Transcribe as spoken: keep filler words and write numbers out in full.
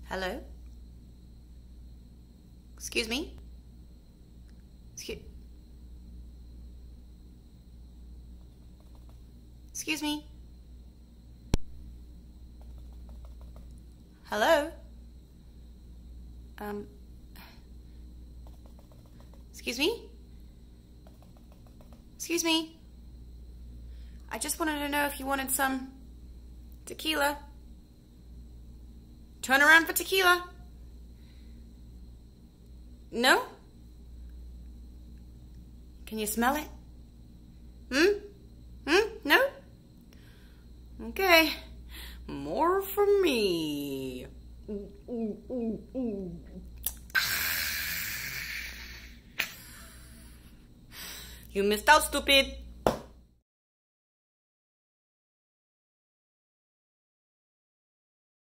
Hello? Excuse me? Excuse... Excuse me? Hello? Um... Excuse me? Excuse me? I just wanted to know if you wanted some tequila. Turn around for tequila. No? Can you smell it? Hmm? Hmm? No? Okay. More for me. Ooh, ooh, ooh, ooh. You missed out, stupid.